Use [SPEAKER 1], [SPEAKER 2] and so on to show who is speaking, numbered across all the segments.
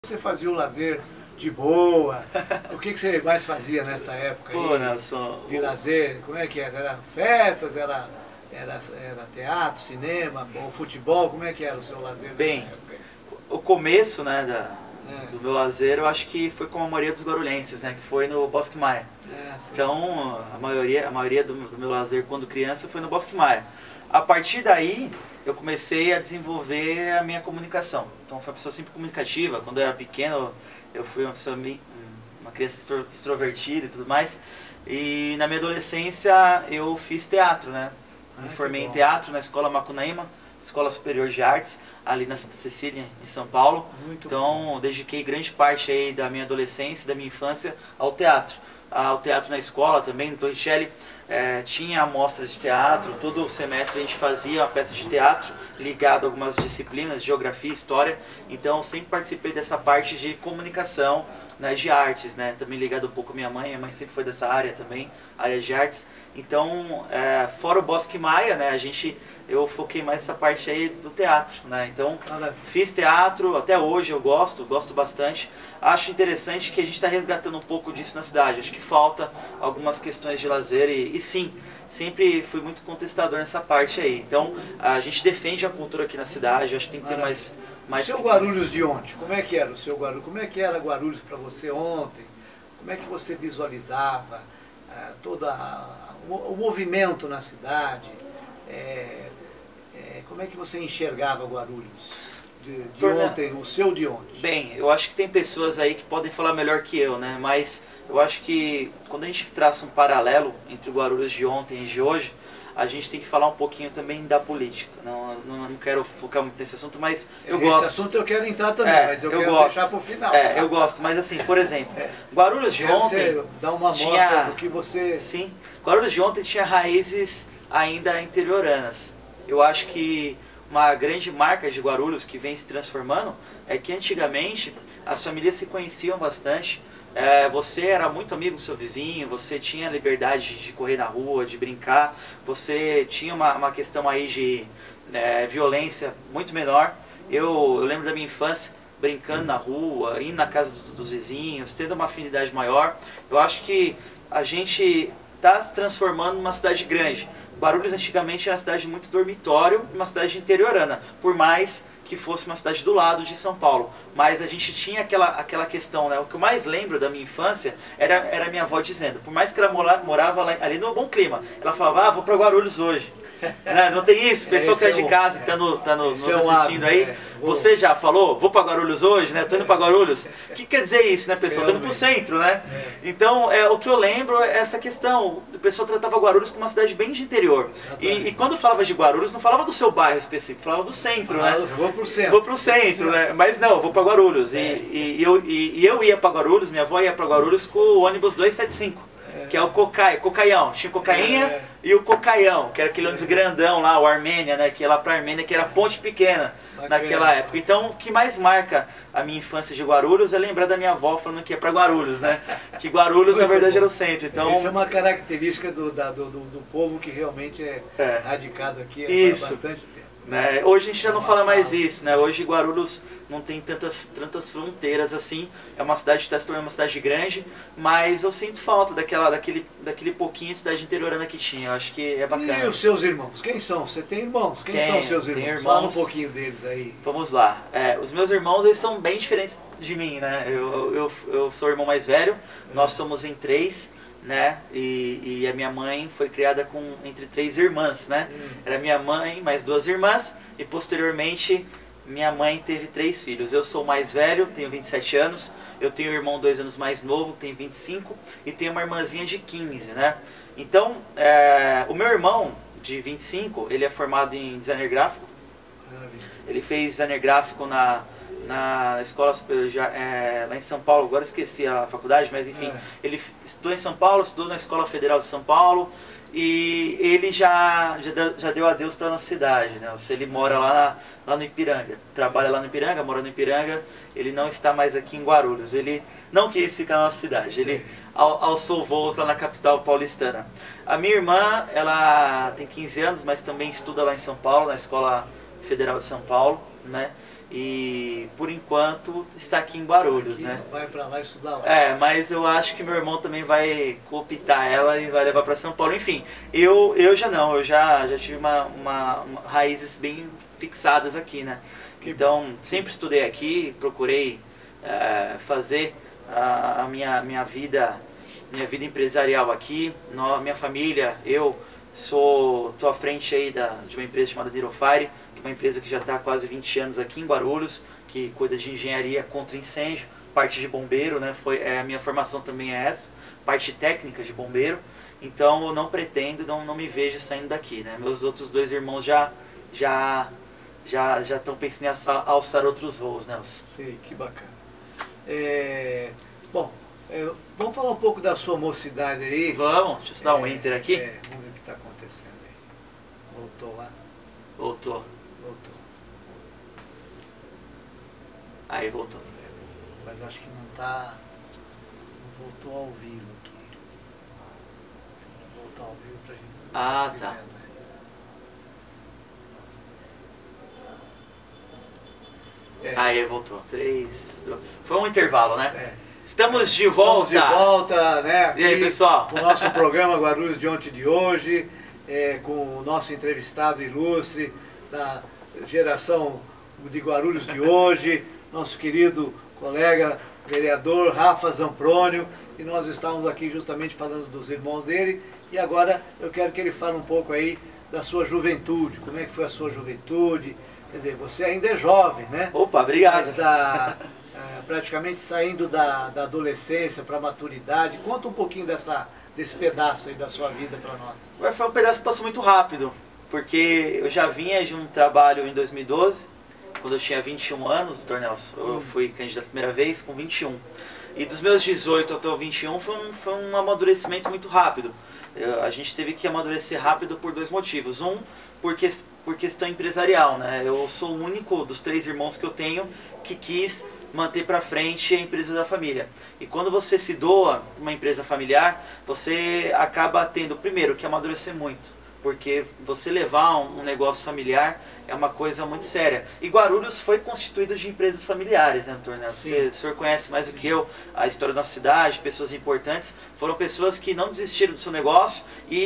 [SPEAKER 1] Você fazia o lazer de boa? O que você mais fazia nessa época
[SPEAKER 2] Pô,
[SPEAKER 1] aí,
[SPEAKER 2] Nelson,
[SPEAKER 1] de lazer? Como é que era? Era festas, era teatro, cinema, ou futebol? Como é que era o seu lazer nessa
[SPEAKER 2] bem,
[SPEAKER 1] época?
[SPEAKER 2] o começo, né, do
[SPEAKER 1] É,
[SPEAKER 2] meu lazer, eu acho que foi como a maioria dos guarulhenses, né, que foi no Bosque Maia.
[SPEAKER 1] sim.
[SPEAKER 2] Então, a maioria do meu lazer quando criança foi no Bosque Maia. A partir daí, eu comecei a desenvolver a minha comunicação. Então, eu fui uma pessoa sempre comunicativa. Quando eu era pequeno, eu fui uma pessoa uma criança extrovertida e tudo mais. E na minha adolescência, eu fiz teatro, né? Me formei em teatro na Escola Macunaíma, Escola Superior de Artes, ali na Santa Cecília, em São Paulo.
[SPEAKER 1] Muito
[SPEAKER 2] Então, dediquei grande parte aí da minha adolescência, da minha infância, ao teatro. Ao teatro na escola também, no Torricelli, tinha amostras de teatro, todo semestre a gente fazia uma peça de teatro ligada a algumas disciplinas, geografia, história. Então, sempre participei dessa parte de comunicação, né, de artes, né? Também ligado um pouco à minha mãe sempre foi dessa área também, área de artes. Então, fora o Bosque Maia, né, eu foquei mais nessa parte aí do teatro, né? Então, fiz teatro, até hoje eu gosto bastante. Acho interessante que a gente está resgatando um pouco disso na cidade. Acho que falta algumas questões de lazer e sim, sempre fui muito contestador nessa parte aí. Então, a gente defende a cultura aqui na cidade, acho que tem que ter mais
[SPEAKER 1] o seu Guarulhos de ontem, como é que era o seu Guarulhos? Como é que era Guarulhos para você ontem? Como é que você visualizava o movimento na cidade? Como é que você enxergava Guarulhos de ontem, o seu de ontem?
[SPEAKER 2] Bem, eu acho que tem pessoas aí que podem falar melhor que eu, né? Mas eu acho que quando a gente traça um paralelo entre o Guarulhos de ontem e de hoje, a gente tem que falar um pouquinho também da política. Não quero focar muito nesse assunto, mas eu gosto.
[SPEAKER 1] Esse assunto eu quero entrar também, mas eu quero deixar para o final.
[SPEAKER 2] Eu gosto, mas assim, por exemplo, Guarulhos de ontem...
[SPEAKER 1] Você dá uma amostra do que você...
[SPEAKER 2] Sim, Guarulhos de ontem tinha raízes ainda interioranas. Eu acho que uma grande marca de Guarulhos que vem se transformando é que antigamente as famílias se conheciam bastante. Você era muito amigo do seu vizinho, você tinha liberdade de correr na rua, de brincar, você tinha uma questão aí de violência muito menor. Eu lembro da minha infância brincando na rua, indo na casa dos vizinhos, tendo uma afinidade maior. Eu acho que a gente está se transformando numa cidade grande. Guarulhos antigamente era uma cidade muito dormitório, uma cidade interiorana, por mais que fosse uma cidade do lado de São Paulo. Mas a gente tinha aquela questão, né? O que eu mais lembro da minha infância era minha avó dizendo, por mais que ela morava ali no Bom Clima, ela falava, vou para Guarulhos hoje. Né? Não tem isso? Pessoal que é de casa, que está nos assistindo aí, você já falou, vou para Guarulhos hoje, né? Tô indo para Guarulhos. O que quer dizer isso, né, pessoal? Tô indo para o centro, né? Então, o que eu lembro é essa questão. O pessoal tratava Guarulhos como uma cidade bem de interior. E quando falava de Guarulhos, não falava do seu bairro específico, falava do centro, né?
[SPEAKER 1] Vou pro centro.
[SPEAKER 2] Vou pro centro, né? Mas não, eu vou para Guarulhos. E eu ia para Guarulhos, minha avó ia para Guarulhos com o ônibus 275. Que é o Cocaião. Tinha o Cocainha e o Cocaião, que era aquele ônibus grandão lá, o Armênia, né? Que ia lá pra Armênia, que era ponte pequena naquela época. Então, o que mais marca a minha infância de Guarulhos é lembrar da minha avó falando que ia pra Guarulhos, né? Que Guarulhos, na verdade, era o centro. Então,
[SPEAKER 1] isso é uma característica do povo que realmente é radicado aqui há bastante tempo.
[SPEAKER 2] Né? Hoje a gente já não fala mais isso, né? Hoje Guarulhos não tem tantas fronteiras assim, é uma cidade que está se tornando uma cidade grande, mas eu sinto falta daquele pouquinho de cidade interiorana que tinha, eu acho que é bacana.
[SPEAKER 1] E os seus irmãos, quem são? Você tem irmãos? Quem são os seus irmãos?
[SPEAKER 2] Tenho irmãos.
[SPEAKER 1] Fala um pouquinho deles aí.
[SPEAKER 2] Vamos lá, os meus irmãos eles são bem diferentes de mim, né? Eu sou o irmão mais velho, nós somos em 3, né? E a minha mãe foi criada entre 3 irmãs, né? Era minha mãe, mais 2 irmãs, e posteriormente minha mãe teve 3 filhos. Eu sou o mais velho, tenho 27 anos, eu tenho um irmão 2 anos mais novo, tem 25, e tenho uma irmãzinha de 15, né? Então, o meu irmão de 25, ele é formado em designer gráfico. Ele fez designer gráfico na escola superior lá em São Paulo, agora esqueci a faculdade, mas enfim, ele estudou em São Paulo, estudou na Escola Federal de São Paulo e ele já deu adeus para a nossa cidade, né? Ele mora lá no Ipiranga, trabalha lá no Ipiranga, mora no Ipiranga, ele não está mais aqui em Guarulhos, ele não quis ficar na nossa cidade, ele alçou voos lá na capital paulistana. A minha irmã, ela tem 15 anos, mas também estuda lá em São Paulo, na Escola Federal de São Paulo, né? e por enquanto está aqui em Guarulhos,
[SPEAKER 1] Aqui,
[SPEAKER 2] né?
[SPEAKER 1] vai para lá estudar lá.
[SPEAKER 2] Mas eu acho que meu irmão também vai cooptar ela e vai levar para São Paulo. Enfim, eu já não, eu já tive uma raízes bem fixadas aqui, né? Então, sempre estudei aqui, procurei fazer a minha vida empresarial aqui. Minha família, eu tô à frente aí de uma empresa chamada Nirofire, que é uma empresa que já está há quase 20 anos aqui em Guarulhos, que cuida de engenharia contra incêndio, parte de bombeiro, né? A minha formação também é essa, parte técnica de bombeiro. Então eu não pretendo, não me vejo saindo daqui, né? Meus outros 2 irmãos já estão pensando em alçar outros voos, né?
[SPEAKER 1] Sei, que bacana. Bom, vamos falar um pouco da sua mocidade aí.
[SPEAKER 2] Vamos, deixa eu dar um enter aqui.
[SPEAKER 1] Vamos ver o que está acontecendo aí. Voltou lá?
[SPEAKER 2] Voltou. Aí voltou.
[SPEAKER 1] Mas acho que não está. Não voltou ao vivo aqui. Voltar ao vivo pra gente.
[SPEAKER 2] Tá. Aí voltou. 3, 2. Foi um intervalo, né? Estamos de volta.
[SPEAKER 1] Estamos de volta, né?
[SPEAKER 2] E aí, pessoal?
[SPEAKER 1] Com o nosso programa Guarulhos de ontem e de hoje, com o nosso entrevistado ilustre da geração de Guarulhos de hoje, nosso querido colega vereador Rafa Zamprônio, e nós estávamos aqui justamente falando dos irmãos dele, e agora eu quero que ele fale um pouco aí da sua juventude, como é que foi a sua juventude. Quer dizer, você ainda é jovem, né?
[SPEAKER 2] Opa, obrigado.
[SPEAKER 1] Mas praticamente saindo da adolescência para a maturidade. Conta um pouquinho desse pedaço aí da sua vida para nós.
[SPEAKER 2] Foi um pedaço que passou muito rápido, porque eu já vinha de um trabalho em 2012, quando eu tinha 21 anos, doutor Nelson. Eu fui candidato a primeira vez com 21. E dos meus 18 até os 21 foi um amadurecimento muito rápido. A gente teve que amadurecer rápido por 2 motivos. Um, por questão empresarial, né? Eu sou o único dos 3 irmãos que eu tenho que quis manter para frente a empresa da família. E quando você se doa uma empresa familiar, você acaba tendo, primeiro, que amadurecer muito. Porque você levar um negócio familiar é uma coisa muito séria. E Guarulhos foi constituído de empresas familiares, né, doutor Nelson? O senhor conhece mais do que eu a história da nossa cidade, pessoas importantes. Foram pessoas que não desistiram do seu negócio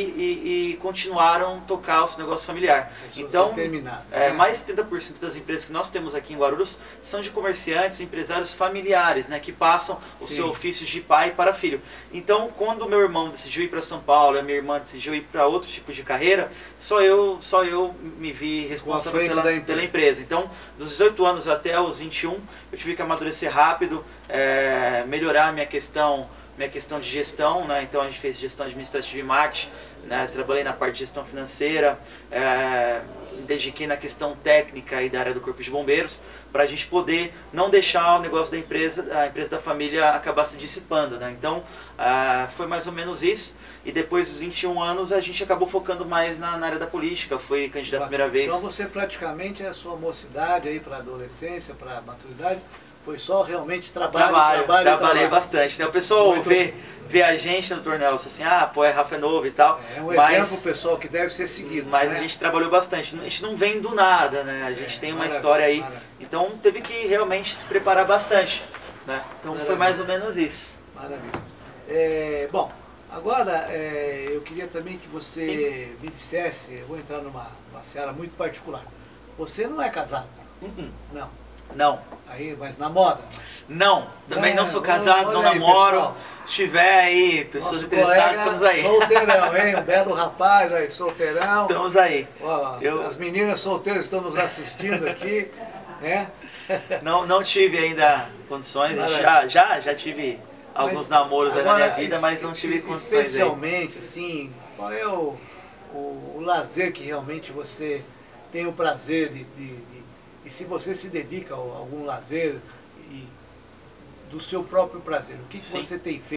[SPEAKER 2] e continuaram a tocar o seu negócio familiar. Então, mais de 70% das empresas que nós temos aqui em Guarulhos são de comerciantes, empresários familiares, né, que passam o seu ofício de pai para filho. Então, quando o meu irmão decidiu ir para São Paulo, a minha irmã decidiu ir para outros tipos de carreira, só eu me vi responsável pela empresa. Então, dos 18 anos até os 21, eu tive que amadurecer rápido, melhorar minha questão de gestão, né? Então a gente fez gestão administrativa e marketing, né? Trabalhei na parte de gestão financeira, me dediquei na questão técnica e da área do Corpo de Bombeiros, para a gente poder não deixar o negócio da empresa, a empresa da família acabar se dissipando, né? Então foi mais ou menos isso, e depois dos 21 anos a gente acabou focando mais na área da política, fui candidato a primeira vez.
[SPEAKER 1] Então você praticamente, a sua mocidade aí para adolescência, para maturidade, foi só realmente
[SPEAKER 2] trabalhei bastante, né? O pessoal vê a gente, né, doutor Nelson, assim, Rafa é novo e tal.
[SPEAKER 1] É um exemplo, pessoal, que deve ser seguido.
[SPEAKER 2] Mas
[SPEAKER 1] né?
[SPEAKER 2] A gente trabalhou bastante, a gente não vem do nada, né? A gente tem uma história aí, então teve que realmente se preparar bastante, né? Então foi mais ou menos isso.
[SPEAKER 1] Maravilha. Bom, agora eu queria também que você me dissesse, eu vou entrar numa seara muito particular. Você não é casado? Não.
[SPEAKER 2] Não.
[SPEAKER 1] Aí, mas namora?
[SPEAKER 2] Não, também não sou casado, não namoro. Pessoal. Se tiver aí, pessoas interessadas, estamos aí.
[SPEAKER 1] Solteirão, hein? Um belo rapaz aí, solteirão.
[SPEAKER 2] Estamos aí.
[SPEAKER 1] Ó, as meninas solteiras estão nos assistindo aqui, né?
[SPEAKER 2] Não tive ainda condições, já tive alguns namoros aí na minha vida, mas não tive condições.
[SPEAKER 1] Especialmente, assim, qual é o lazer que realmente você tem o prazer e se você se dedica a algum lazer do seu próprio prazer, o que você tem feito?